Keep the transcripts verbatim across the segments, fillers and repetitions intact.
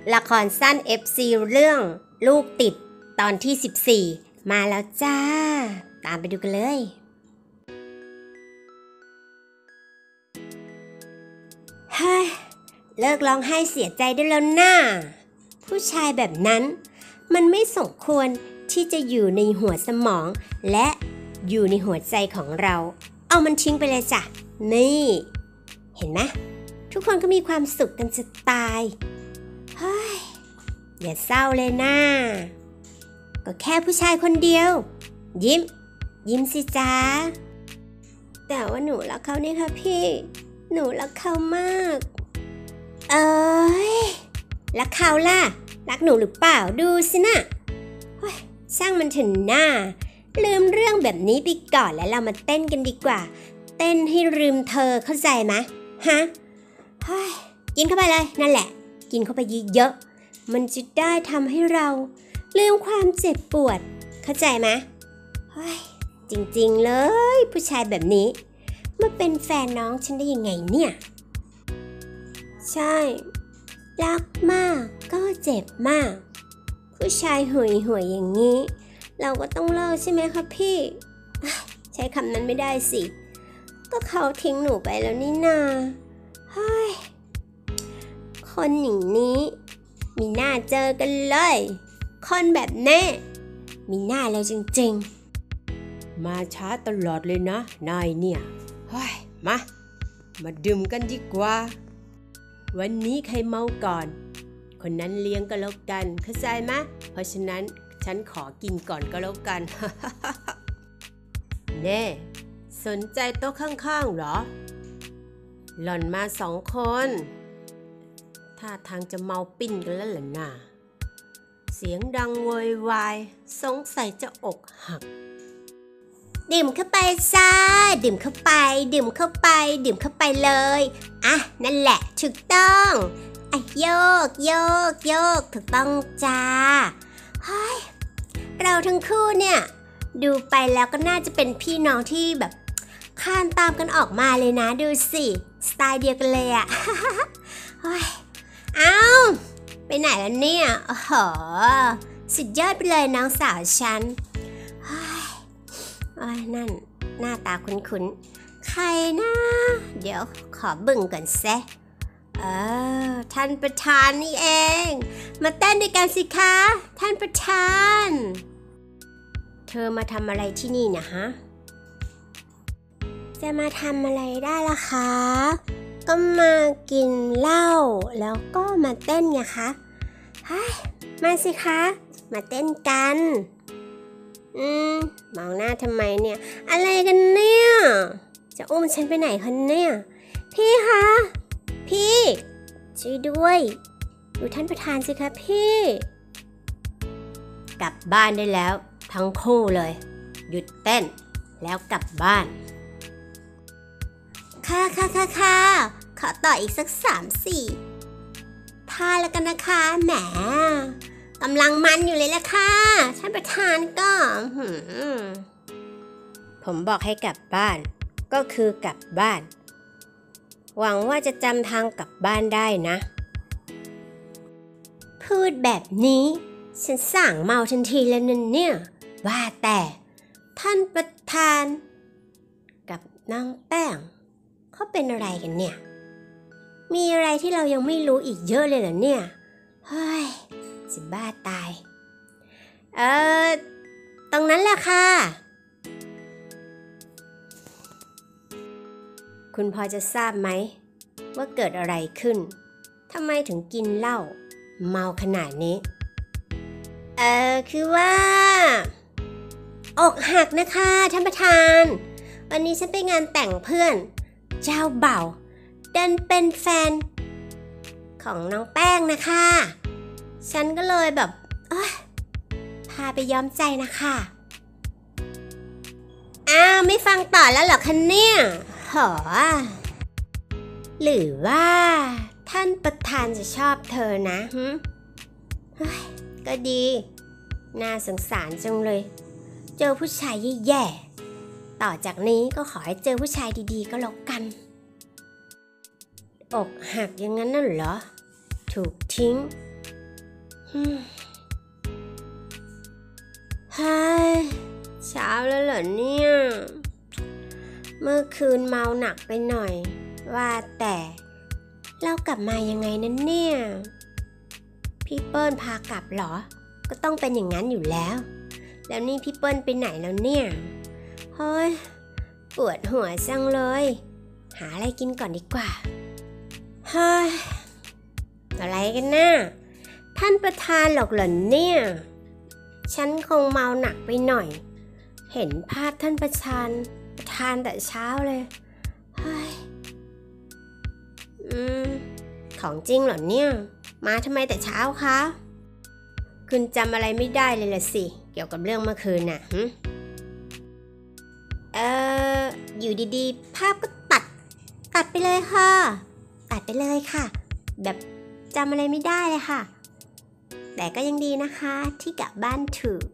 ละครสั้น เอฟ ซี เรื่องลูกติดตอนที่สิบสี่มาแล้วจ้าตามไปดูกันเลยเฮ้ยเลิกร้องไห้เสียใจได้แล้วน่าผู้ชายแบบนั้นมันไม่สมควรที่จะอยู่ในหัวสมองและอยู่ในหัวใจของเราเอามันทิ้งไปเลยจ้ะนี่เห็นไหมทุกคนก็มีความสุขกันจะตายเฮ้ยอย่าเศร้าเลยนะก็แค่ผู้ชายคนเดียวยิ้มยิ้มสิจ๊ะแต่ว่าหนูรักเขานี่ค่ะพี่หนูรักเขามากเอ้ยรักเขาล่ะรักหนูหรือเปล่าดูสินะเฮ้ยช่างมันถึงหน้าลืมเรื่องแบบนี้ไปก่อนแล้วเรามาเต้นกันดีกว่าเต้นให้ลืมเธอเข้าใจไหมฮะเฮ้ยกินเข้าไปเลยนั่นแหละกินเข้าไปเยอะๆมันจะได้ทำให้เราลืมความเจ็บปวดเข้าใจไหมเฮ้ยจริงๆเลยผู้ชายแบบนี้มาเป็นแฟนน้องฉันได้ยังไงเนี่ยใช่รักมากก็เจ็บมากผู้ชายห่วยห่วยอย่างนี้เราก็ต้องเลิกใช่ไหมคะพี่ใช้คำนั้นไม่ได้สิก็เขาทิ้งหนูไปแล้วนี่นาเฮ้ยคนอย่างนี้มีหน้าเจอกันเลยคนแบบแน่มีหน้าเลยจริงๆมาช้าตลอดเลยนะนายเนี่ยเฮ้ยมามาดื่มกันดีกว่าวันนี้ใครเมาก่อนคนนั้นเลี้ยงก็แล้วกันเข้าใจไหมเพราะฉะนั้นฉันขอกินก่อนก็แล้วกัน แน่สนใจโต๊ะข้างๆหรอหล่อนมาสองคนท่าทางจะเมาปิ้นกันแล้วล่ะน่ะเสียงดังโวยวายสงสัยจะอกหักดื่มเข้าไปจ้าดื่มเข้าไปดื่มเข้าไปดื่มเข้าไปเลยอ่ะนั่นแหละถูกต้องอ่ะโยกโยกโยกถูกต้องจ้าเฮ้ยเราทั้งคู่เนี่ยดูไปแล้วก็น่าจะเป็นพี่น้องที่แบบข้ามตามกันออกมาเลยนะดูสิสไตล์เดียวกันเลยอ่ะ เฮ้ยเอ้าไปไหนแล้วเนี่ยโอ้โหสุดยอดไปเลยน้องสาวฉันเฮ้ยโอ้ยนั่นหน้าตาคุ้นๆใครนะเดี๋ยวขอบึ่งก่อนแซะเออท่านประธานนี่เองมาเต้นด้วยกันสิคะท่านประธานเธอมาทำอะไรที่นี่นะฮะจะมาทำอะไรได้ล่ะคะก็มากินเหล้าแล้วก็มาเต้นไงคะเฮ้ยมาสิคะมาเต้นกันอืมมองหน้าทำไมเนี่ยอะไรกันเนี่ยจะอุ้มฉันไปไหนคะเนี่ยพี่คะพี่ช่วยด้วยดูท่านประธานสิคะพี่กลับบ้านได้แล้วทั้งคู่เลยหยุดเต้นแล้วกลับบ้านค่ะค่ะค่ะค่ะขอต่ออีกสักสามสี่ท่าแล้วกันนะคะแหมกำลังมันอยู่เลยล่ะค่ะท่านประธานก็ผมบอกให้กลับบ้านก็คือกลับบ้านหวังว่าจะจำทางกลับบ้านได้นะพูดแบบนี้ฉันสั่งเมาทันทีแล้วนั่นเนี่ยว่าแต่ท่านประธานกับนางแป้งเขาเป็นอะไรกันเนี่ยมีอะไรที่เรายังไม่รู้อีกเยอะเลยเหรอเนี่ยเฮ้ยจะบ้าตายเออตรงนั้นแหละค่ะคุณพอจะทราบไหมว่าเกิดอะไรขึ้นทำไมถึงกินเหล้าเมาขนาดนี้เออคือว่าอกหักนะคะท่านประธานวันนี้ฉันไปงานแต่งเพื่อนเจ้าเบ่าดันเป็นแฟนของน้องแป้งนะคะฉันก็เลยแบบเอ้ยพาไปย้อมใจนะคะอ้าวไม่ฟังต่อแล้วเหรอคะเนี่ยหอหรือว่าท่านประธานจะชอบเธอนะฮึก็ดีน่าสงสารจังเลยเจอผู้ชายแย่ๆต่อจากนี้ก็ขอให้เจอผู้ชายดีๆก็แล้วกันอกหักอย่างนั้นน่ะเหรอถูกทิ้งเฮ้ยเช้าแล้วเหรอเนี่ยเมื่อคืนเมาหนักไปหน่อยว่าแต่เรากลับมายังไงนั้นเนี่ยพี่เปิ้ลพากลับเหรอก็ต้องเป็นอย่างนั้นอยู่แล้วแล้วนี่พี่เปิ้ลไปไหนแล้วเนี่ยเฮ้ยปวดหัวจังเลยหาอะไรกินก่อนดีกว่าเฮ้ยอะไรกันนะท่านประธานหรอกเหรอเนี่ยฉันคงเมาหนักไปหน่อยเห็นภาพท่านประธานประธานแต่เช้าเลยเฮ้ยอืมของจริงเหรอเนี่ยมาทำไมแต่เช้าคะคุณจำอะไรไม่ได้เลยล่ะสิเกี่ยวกับเรื่องเมื่อคืนน่ะหึเอ่ออยู่ดีๆภาพก็ตัดตัดไปเลยค่ะตัดไปเลยค่ะแบบจำอะไรไม่ได้เลยค่ะแต่ก็ยังดีนะคะที่กลับบ้านถูก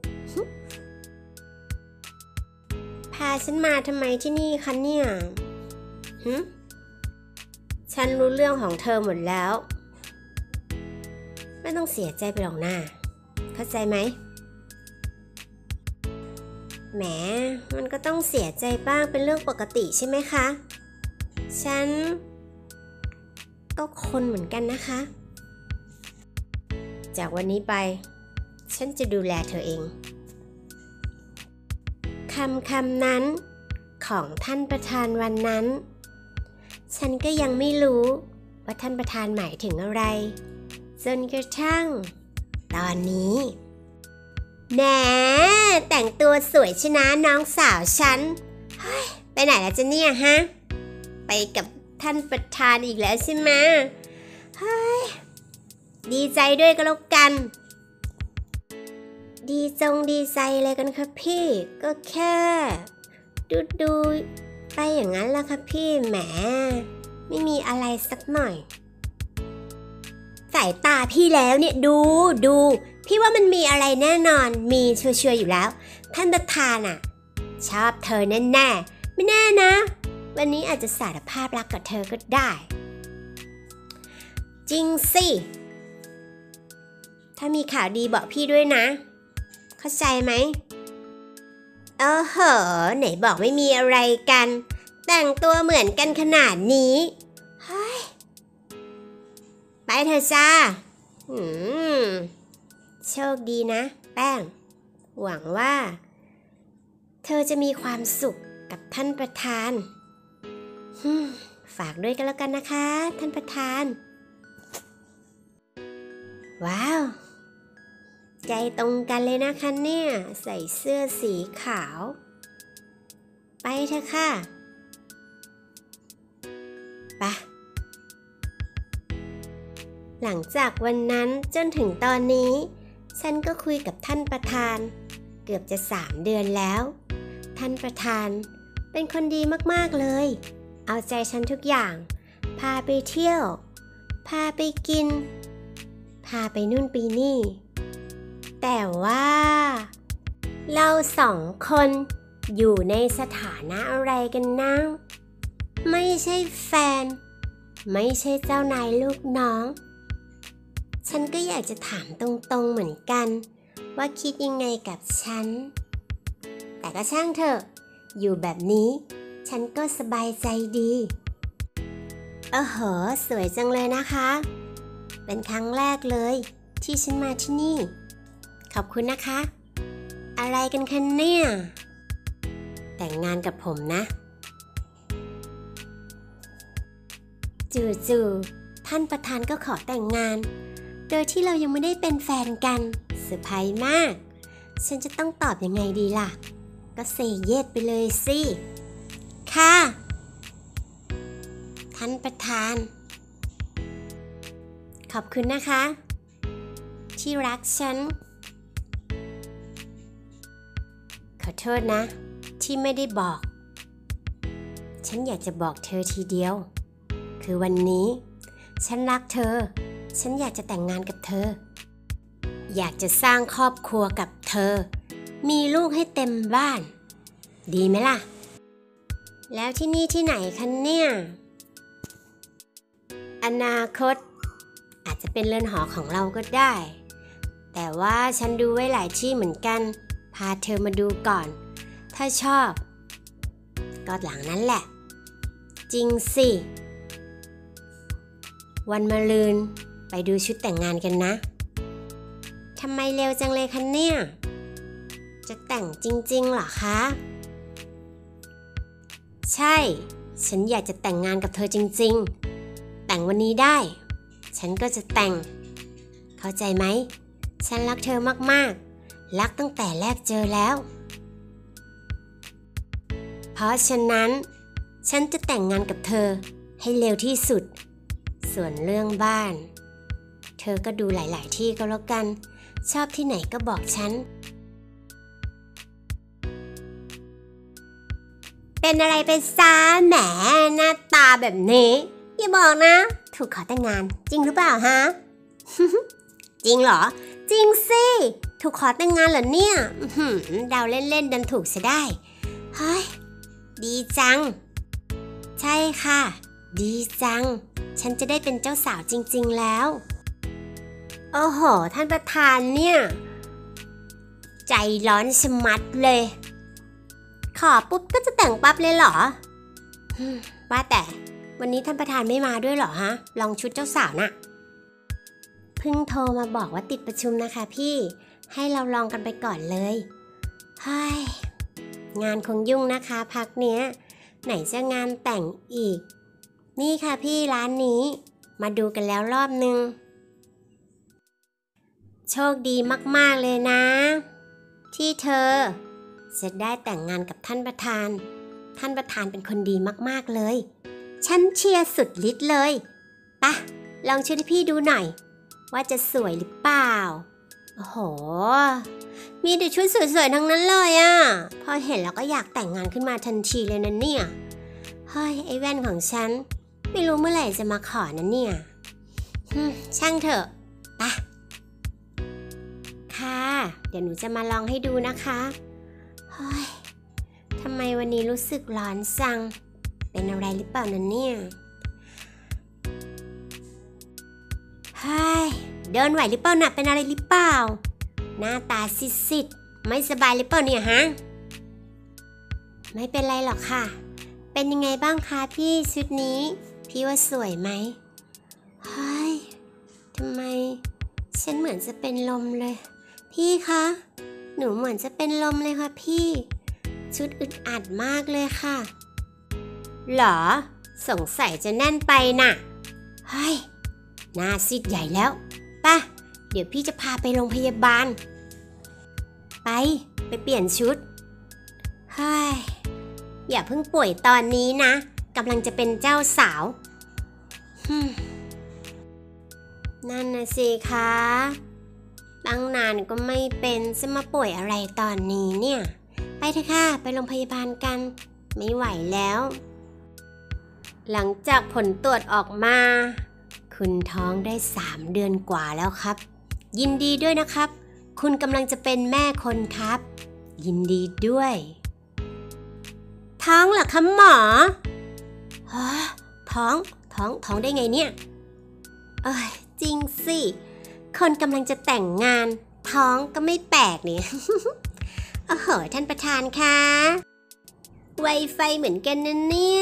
พาฉันมาทำไมที่นี่คะเนี่ยหึฉันรู้เรื่องของเธอหมดแล้วไม่ต้องเสียใจไปหรอกนะเข้าใจไหมแหมมันก็ต้องเสียใจบ้างเป็นเรื่องปกติใช่ไหมคะฉันก็คนเหมือนกันนะคะจากวันนี้ไปฉันจะดูแลเธอเองคำคำนั้นของท่านประธานวันนั้นฉันก็ยังไม่รู้ว่าท่านประธานหมายถึงอะไรจนกระทั่งตอนนี้แหมแต่งตัวสวยชนะน้องสาวฉันเฮ้ยไปไหนแล้วจ๊ะเนี่ยฮะไปกับท่านประธานอีกแล้วใช่ไหมเฮ้ยดีใจด้วยก็แล้วกันดีจงดีใจอะไรกันครับพี่ก็แค่ดูดูไปอย่างนั้นละครับพี่แหมไม่มีอะไรสักหน่อยสายตาพี่แล้วเนี่ยดูดูพี่ว่ามันมีอะไรแน่นอนมีชัวร์ๆอยู่แล้วท่านประธานอ่ะชอบเธอแน่ๆไม่แน่นะวันนี้อาจจะสารภาพรักกับเธอก็ได้จริงสิถ้ามีข่าวดีบอกพี่ด้วยนะเข้าใจไหมเออเหอะไหนบอกไม่มีอะไรกันแต่งตัวเหมือนกันขนาดนี้เฮ้ยไปเถอะจ้าอืมโชคดีนะแป้งหวังว่าเธอจะมีความสุขกับท่านประธานฝากด้วยกันแล้วกันนะคะท่านประธานว้าวใจตรงกันเลยนะคะเนี่ยใส่เสื้อสีขาวไปเถอะค่ะไปหลังจากวันนั้นจนถึงตอนนี้ฉันก็คุยกับท่านประธานเกือบจะสามเดือนแล้วท่านประธานเป็นคนดีมากๆเลยเอาใจฉันทุกอย่างพาไปเที่ยวพาไปกินพาไปนู่นไปนี่แต่ว่าเราสองคนอยู่ในสถานะอะไรกันนะไม่ใช่แฟนไม่ใช่เจ้านายลูกน้องฉันก็อยากจะถามตรงๆเหมือนกันว่าคิดยังไงกับฉันแต่ก็ช่างเถอะอยู่แบบนี้ฉันก็สบายใจดีเออเหอะสวยจังเลยนะคะเป็นครั้งแรกเลยที่ฉันมาที่นี่ขอบคุณนะคะอะไรกันคะเนี่ยแต่งงานกับผมนะจู่ๆท่านประธานก็ขอแต่งงานโดยที่เรายังไม่ได้เป็นแฟนกันเซอร์ไพรส์มากฉันจะต้องตอบยังไงดีล่ะก็เซเยสไปเลยสิค่ะท่านประธานขอบคุณนะคะที่รักฉันขอโทษนะที่ไม่ได้บอกฉันอยากจะบอกเธอทีเดียวคือวันนี้ฉันรักเธอฉันอยากจะแต่งงานกับเธออยากจะสร้างครอบครัวกับเธอมีลูกให้เต็มบ้านดีไหมล่ะแล้วที่นี่ที่ไหนคะเนี่ยอนาคตอาจจะเป็นเรือนหอของเราก็ได้แต่ว่าฉันดูไว้หลายที่เหมือนกันพาเธอมาดูก่อนถ้าชอบก็หลังนั้นแหละจริงสิวันมะรืนไปดูชุดแต่งงานกันนะทำไมเร็วจังเลยคะเนี่ยจะแต่งจริงๆเหรอคะใช่ฉันอยากจะแต่งงานกับเธอจริงๆแต่งวันนี้ได้ฉันก็จะแต่งเข้าใจไหมฉันรักเธอมากๆรักตั้งแต่แรกเจอแล้วเพราะฉะนั้นฉันจะแต่งงานกับเธอให้เร็วที่สุดส่วนเรื่องบ้านเธอก็ดูหลายๆที่ก็แล้วกันชอบที่ไหนก็บอกฉันเป็นอะไรไปซะแหมหน้าตาแบบนี้อย่าบอกนะถูกขอแต่งงานจริงหรือเปล่าฮะ จริงเหรอจริงสิถูกขอแต่งงานเหรอเนี่ยเดาเล่นๆดันถูกซะได้เฮ้ยดีจังใช่ค่ะดีจังฉันจะได้เป็นเจ้าสาวจริงๆแล้วโอ้โหท่านประธานเนี่ยใจร้อนชะมัดเลยขอปุ๊บก็จะแต่งปั๊บเลยเหรอว่าแต่วันนี้ท่านประธานไม่มาด้วยเหรอฮะลองชุดเจ้าสาวน่ะเพิ่งโทรมาบอกว่าติดประชุมนะคะพี่ให้เราลองกันไปก่อนเลยเฮ้ยงานคงยุ่งนะคะพักเนี้ยไหนจะงานแต่งอีกนี่ค่ะพี่ร้านนี้มาดูกันแล้วรอบนึงโชคดีมากๆเลยนะที่เธอจะได้แต่งงานกับท่านประธานท่านประธานเป็นคนดีมากๆเลยฉันเชียร์สุดฤทธิ์เลยปะลองชุดให้พี่ดูหน่อยว่าจะสวยหรือเปล่าโอ้โหมีแต่ชุดสวยๆทั้งนั้นเลยอ่ะพอเห็นแล้วก็อยากแต่งงานขึ้นมาทันทีเลยนะเนี่ยเฮ้ยไอ้แว่นของฉันไม่รู้เมื่อไหร่จะมาขอนะเนี่ยช่างเถอะปะค่ะเดี๋ยวหนูจะมาลองให้ดูนะคะเฮ้ยทำไมวันนี้รู้สึกร้อนจังเป็นอะไรหรือเปล่านะเนี่ยเฮ้ยเดินไหวหรือเปล่าน่ะเป็นอะไรหรือเปล่าหน้าตาซิดๆไม่สบายหรือเปล่าเนี่ยฮะไม่เป็นไรหรอกค่ะเป็นยังไงบ้างคะพี่ชุดนี้พี่ว่าสวยไหมเฮ้ยทำไมฉันเหมือนจะเป็นลมเลยพี่คะหนูเหมือนจะเป็นลมเลยค่ะพี่ชุดอึดอัดมากเลยค่ะหรอสงสัยจะแน่นไปน่ะเฮ้ยหน้าซีดใหญ่แล้วป่ะเดี๋ยวพี่จะพาไปโรงพยาบาลไปไปเปลี่ยนชุดเฮ้ยอย่าเพิ่งป่วยตอนนี้นะกำลังจะเป็นเจ้าสาวนั่นนะสิคะตั้งนานก็ไม่เป็นจะมาป่วยอะไรตอนนี้เนี่ยไปเถอะค่ะไปโรงพยาบาลกันไม่ไหวแล้วหลังจากผลตรวจออกมาคุณท้องได้สามเดือนกว่าแล้วครับยินดีด้วยนะครับคุณกำลังจะเป็นแม่คนครับยินดีด้วยท้องเหรอคะหมอฮะท้องท้องท้องได้ไงเนี่ยเอ้ยจริงสิคนกำลังจะแต่งงานท้องก็ไม่แปลกเนี่ย โอ้โหท่านประธานคะไวไฟเหมือนกันนะเนี่ย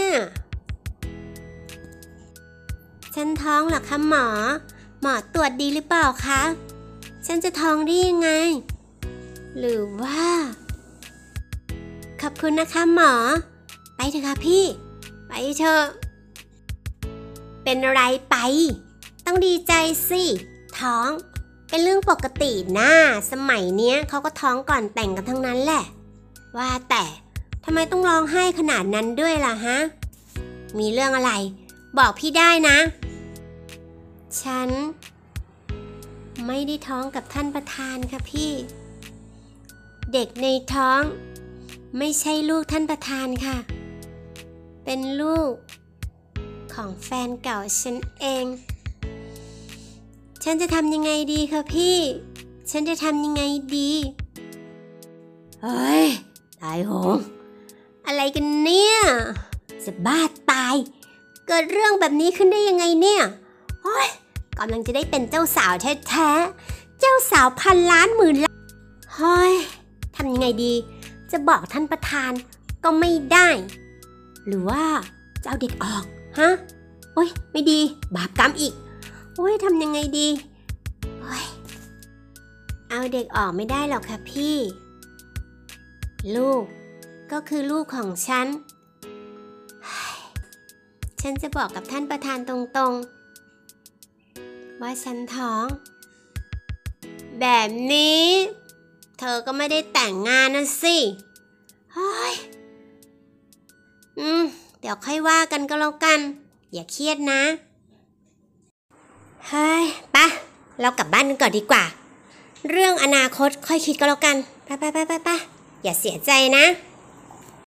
ฉันท้องเหรอคะหมอหมอตรวจดีหรือเปล่าคะฉันจะท้องได้ยังไงหรือว่าขอบคุณนะคะหมอไปเถอะค่ะพี่ไปเถอะเป็นอะไรไปต้องดีใจสิท้องเป็นเรื่องปกตินะสมัยเนี้ยเขาก็ท้องก่อนแต่งกันทั้งนั้นแหละว่าแต่ทำไมต้องร้องไห้ขนาดนั้นด้วยล่ะฮะมีเรื่องอะไรบอกพี่ได้นะฉันไม่ได้ท้องกับท่านประธานค่ะพี่เด็กในท้องไม่ใช่ลูกท่านประธานค่ะเป็นลูกของแฟนเก่าฉันเองฉันจะทำยังไงดีคะพี่ฉันจะทำยังไงดีเฮ้ยตายโหงอะไรกันเนี่ยจะบ้าตายเกิดเรื่องแบบนี้ขึ้นได้ยังไงเนี่ยโอ๊ยกำลังจะได้เป็นเจ้าสาวแท้ๆใจจ้าสาวพันล้านหมื่นล้านเฮ้ยทำยังไงดีจะบอกท่านประธานก็ไม่ได้หรือว่าจะเอาเด็กออกฮะโอ๊ยไม่ดีบาปกรรมอีกโอ๊ยทำยังไงดีโอ๊ยเอาเด็กออกไม่ได้หรอกค่ะพี่ลูกก็คือลูกของฉันฉันจะบอกกับท่านประธานตรงๆว่าฉันท้องแบบนี้เธอก็ไม่ได้แต่งงานนะสิเฮ้ยอืมเดี๋ยวค่อยว่ากันก็แล้วกันอย่าเครียดนะเฮ้ยไปเรากลับบ้านกันก่อนดีกว่าเรื่องอนาคตค่อยคิดก็แล้วกันไปไปไปไปไปอย่าเสียใจนะ